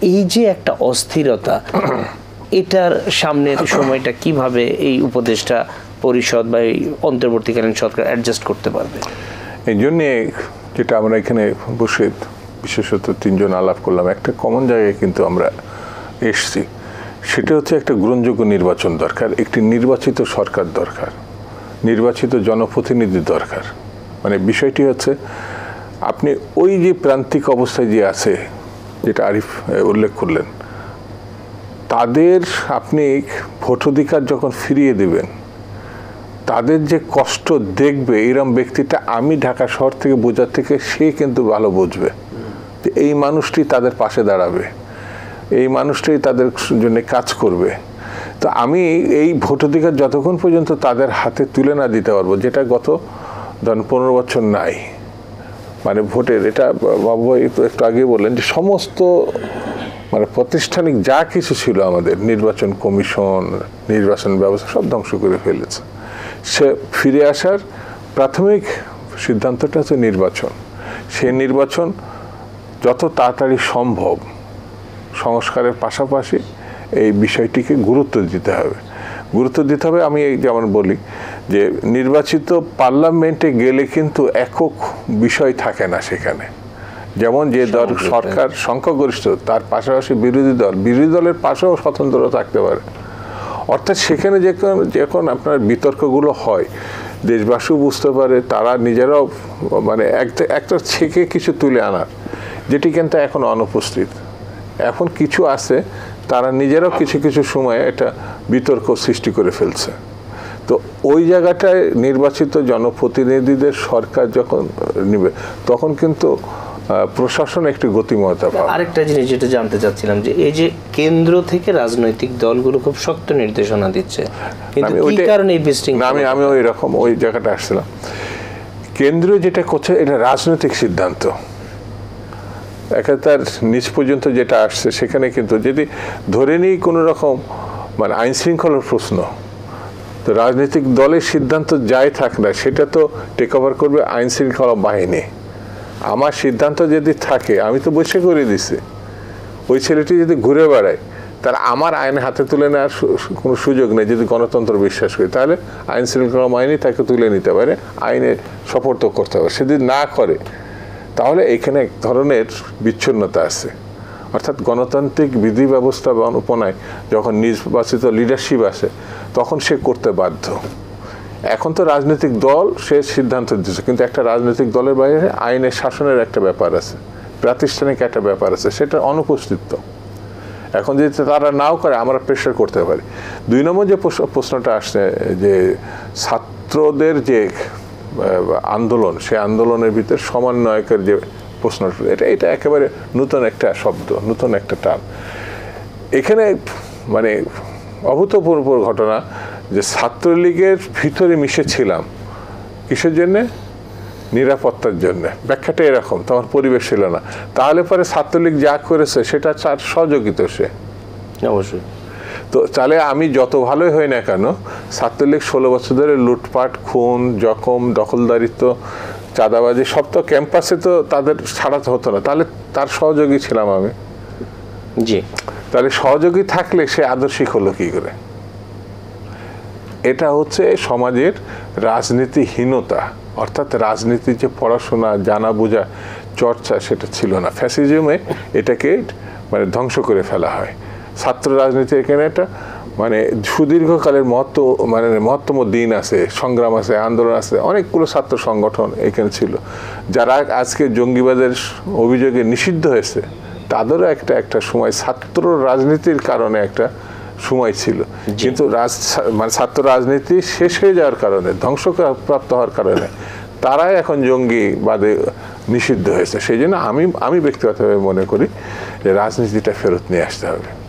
এই যে একটা অস্থিরতা, এটার সামনের সময়টা কিভাবে এই উপদেষ্টা পরিষদ বা এই অন্তর্বর্তীকালীন সরকার অ্যাডজাস্ট করতে পারবে? এই জন্যে যেটা আমরা এখানে বসে বিশেষত তিনজন আলাপ করলাম, একটা কমন জায়গায় কিন্তু আমরা এসছি, সেটা হচ্ছে একটা গ্রহণযোগ্য নির্বাচন দরকার, একটি নির্বাচিত সরকার দরকার, নির্বাচিত জনপ্রতিনিধি দরকার। মানে বিষয়টি হচ্ছে আপনি ওই যে প্রান্তিক অবস্থায় যে আছে, যেটা আরিফ উল্লেখ করলেন, তাদের আপনি ভোটাধিকার যখন ফিরিয়ে দেবেন, তাদের যে কষ্ট দেখবে এরম ব্যক্তিটা আমি ঢাকা শহর থেকে বোঝার থেকে সে কিন্তু ভালো বুঝবে। এই মানুষটি তাদের পাশে দাঁড়াবে, এই মানুষটি তাদের জন্য কাজ করবে। তো আমি এই ভোটাধিকার যতক্ষণ পর্যন্ত তাদের হাতে তুলে না দিতে পারবো, যেটা গত ধরেন 15 বছর নাই, মানে ভোটের এটা বাবু একটু আগে বললেন যে সমস্ত মানে প্রাতিষ্ঠানিক যা কিছু ছিল আমাদের, নির্বাচন কমিশন, নির্বাচন ব্যবস্থা সব ধ্বংস করে ফেলেছে। সে ফিরে আসার প্রাথমিক সিদ্ধান্তটা হচ্ছে নির্বাচন। সেই নির্বাচন যত তাড়াতাড়ি সম্ভব সংস্কারের পাশাপাশি এই বিষয়টিকে গুরুত্ব দিতে হবে। আমি এই যেমন বলি যে নির্বাচিত পার্লামেন্টে গেলে কিন্তু একক বিষয় থাকে না সেখানে, যেমন যে দল সরকার সংখ্যাগরিষ্ঠ তার পাশাপাশি বিরোধী দলের পাশেও স্বতন্ত্রতা থাকতে পারে। অর্থাৎ সেখানে যখন আপনার বিতর্কগুলো হয়, দেশবাসীও বুঝতে পারে, তারা নিজেরাও মানে একটা ছেঁকে কিছু তুলে আনার, যেটি কিন্তু এখন অনুপস্থিত। এখন কিছু আছে, তারা নিজেরাও কিছু কিছু সময়ে এটা বিতর্ক সৃষ্টি করে ফেলছে। তো ওই জায়গাটায় নির্বাচিত জনপ্রতিনিধিদের সরকার যখন নিবে, তখন কিন্তু প্রশাসন একটি গতিময়তা পাবে। আরেকটা জিনিস যেটা জানতে চাচ্ছিলাম, যে এই যে কেন্দ্র থেকে রাজনৈতিক দলগুলো খুব শক্ত নির্দেশনা দিচ্ছে, কিন্তু কি কারণে এই বিশৃঙ্খলা? আমি ওই রকম ওই জায়গাটা আসছিলাম। কেন্দ্র যেটা করছে এটা রাজনৈতিক সিদ্ধান্ত, তার নিচ পর্যন্ত যেটা আসছে সেখানে কিন্তু যদি ধরে নিই কোনো রকম মানে আইন শৃঙ্খলার প্রশ্ন, তো রাজনৈতিক দলের সিদ্ধান্ত যাই থাক না, সেটা তো টেক ওভার করবে আইন শৃঙ্খলা বাহিনী। আমার সিদ্ধান্ত যদি থাকে, আমি তো বসে করে দিছি, ওই ছেলেটি যদি ঘুরে বেড়ায়, তাহলে আমার আইন হাতে তুলে নেওয়ার কোনো সুযোগ নেই। যদি গণতন্ত্র বিশ্বাস করি, তাহলে আইন শৃঙ্খলা বাহিনী তাকে তুলে নিতে পারে, আইনে সপোর্ট করতে হবে। সে যদি না করে, তাহলে এখানে এক ধরনের বিচ্ছিন্নতা আছে। অর্থাৎ গণতান্ত্রিক বিধি ব্যবস্থা উপনায় যখন নির্বাচিত লিডারশিপ আসে, তখন সে করতে বাধ্য। এখন তো রাজনৈতিক দল সে সিদ্ধান্ত দিচ্ছে, কিন্তু একটা রাজনৈতিক দলের বাইরে আইনের শাসনের একটা ব্যাপার আছে, প্রাতিষ্ঠানিক একটা ব্যাপার আছে, সেটা অনুপস্থিত। এখন যদি তারা নাও করে, আমরা প্রেশার করতে পারি। 2 নম্বর যে প্রশ্নটা আসছে, যে ছাত্রদের যে আন্দোলন, সে আন্দোলনের ভিতরে সমন্বয়কের যে প্রশ্নটা, এটা একেবারে নতুন একটা শব্দ, নতুন একটা টার্ম। এখানে মানে অভূতপূর্ব ঘটনা যে ছাত্রলীগের ভিতরে মিশেছিলাম, কিসের জন্যে? নিরাপত্তার জন্য। ব্যাখ্যাটা এরকম, তখন পরিবেশ ছিল না। তাহলে পরে ছাত্রলীগ যা করেছে সেটা তার সহযোগিত সে, অবশ্যই। তো তাহলে আমি যত ভালোই হই না কেন, ছাত্রলীগ 16 বছর ধরে লুটপাট, খুন, জখম, দখলদারিত্ব, চাঁদাবাজি সব তো ক্যাম্পাসে তো তাদের ছাড়াতে হতো না, তাহলে তার সহযোগী ছিলাম আমি। জি। তাহলে সহযোগী থাকলে সে আদর্শিক হলো কি করে? এটা হচ্ছে সমাজের রাজনীতিহীনতা। অর্থাৎ রাজনীতির যে পড়াশোনা, জানা বোঝা, চর্চা, সেটা ছিল না। ফ্যাসিজমে এটাকে মানে ধ্বংস করে ফেলা হয়। ছাত্র রাজনীতি এখানে একটা মানে সুদীর্ঘকালের মহত্তম দিন আছে, সংগ্রাম আছে, আন্দোলন আছে, অনেকগুলো ছাত্র সংগঠন এখানে ছিল, যারা আজকে জঙ্গিবাদের অভিযোগে নিষিদ্ধ হয়েছে, তাদেরও একটা সময় ছাত্র রাজনীতির কারণে একটা সময় ছিল। কিন্তু মানে ছাত্র রাজনীতি শেষ হয়ে যাওয়ার কারণে, ধ্বংসপ্রাপ্ত হওয়ার কারণে তারাই এখন জঙ্গিবাদে নিষিদ্ধ হয়েছে। সেই জন্য আমি ব্যক্তিগতভাবে মনে করি যে রাজনীতিটা ফেরত নিয়ে আসতে হবে।